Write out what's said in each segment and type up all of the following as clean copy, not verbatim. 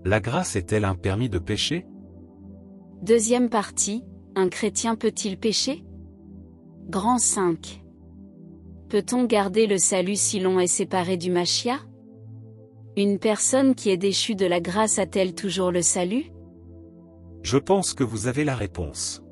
La grâce est-elle un permis de péché? Deuxième partie, un chrétien peut-il pécher? Grand 5. Peut-on garder le salut si l'on est séparé du Machia? Une personne qui est déchue de la grâce a-t-elle toujours le salut? Je pense que vous avez la réponse.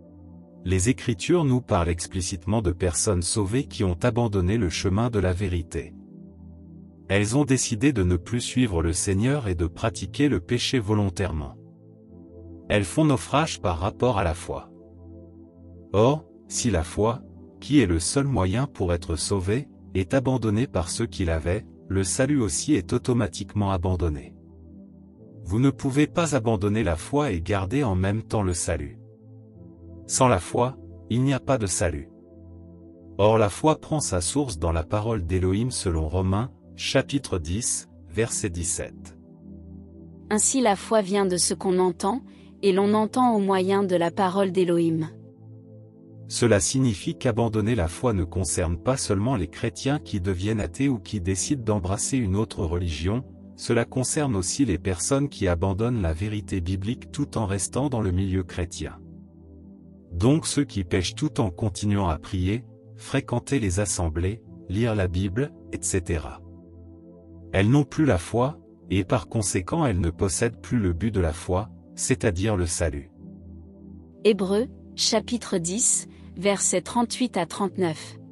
Les Écritures nous parlent explicitement de personnes sauvées qui ont abandonné le chemin de la vérité. Elles ont décidé de ne plus suivre le Seigneur et de pratiquer le péché volontairement. Elles font naufrage par rapport à la foi. Or, si la foi, qui est le seul moyen pour être sauvé, est abandonnée par ceux qui l'avaient, le salut aussi est automatiquement abandonné. Vous ne pouvez pas abandonner la foi et garder en même temps le salut. Sans la foi, il n'y a pas de salut. Or la foi prend sa source dans la parole d'Élohim selon Romains, chapitre 10, verset 17. Ainsi la foi vient de ce qu'on entend, et l'on entend au moyen de la parole d'Élohim. Cela signifie qu'abandonner la foi ne concerne pas seulement les chrétiens qui deviennent athées ou qui décident d'embrasser une autre religion, cela concerne aussi les personnes qui abandonnent la vérité biblique tout en restant dans le milieu chrétien. Donc ceux qui pêchent tout en continuant à prier, fréquenter les assemblées, lire la Bible, etc. Elles n'ont plus la foi, et par conséquent elles ne possèdent plus le but de la foi, c'est-à-dire le salut. Hébreux, chapitre 10, versets 38 à 39.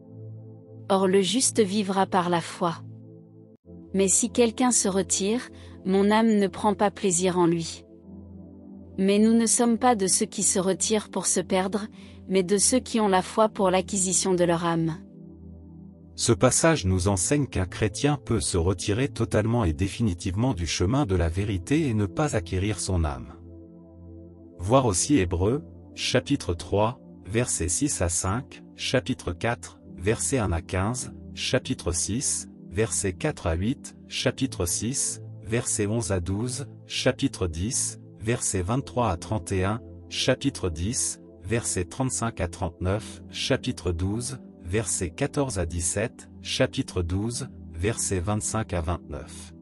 Or le juste vivra par la foi. Mais si quelqu'un se retire, mon âme ne prend pas plaisir en lui. Mais nous ne sommes pas de ceux qui se retirent pour se perdre, mais de ceux qui ont la foi pour l'acquisition de leur âme. Ce passage nous enseigne qu'un chrétien peut se retirer totalement et définitivement du chemin de la vérité et ne pas acquérir son âme. Voir aussi Hébreux, chapitre 3, versets 6 à 5, chapitre 4, versets 1 à 15, chapitre 6, versets 4 à 8, chapitre 6, versets 11 à 12, chapitre 10, versets 23 à 31, chapitre 10, versets 35 à 39, chapitre 12, versets 14 à 17, chapitre 12, versets 25 à 29.